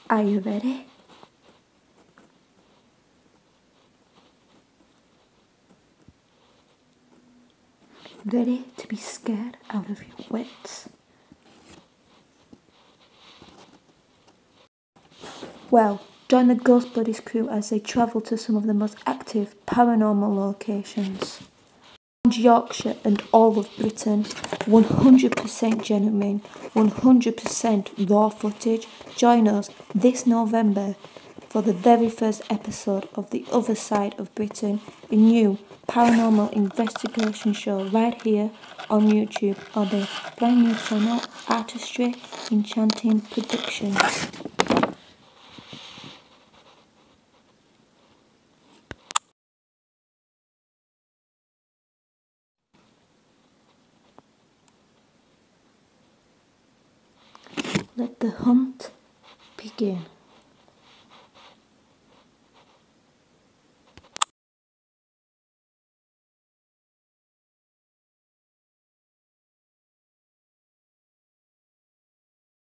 Are you ready? Ready to be scared out of your wits? Well, join the Ghost Buddies crew as they travel to some of the most active paranormal locations. Yorkshire and all of Britain, 100% genuine, 100% raw footage. Join us this November for the very first episode of The Other Side of Britain, a new paranormal investigation show right here on YouTube on the brand new channel Artistry, Enchanting Productions. Let the hunt begin.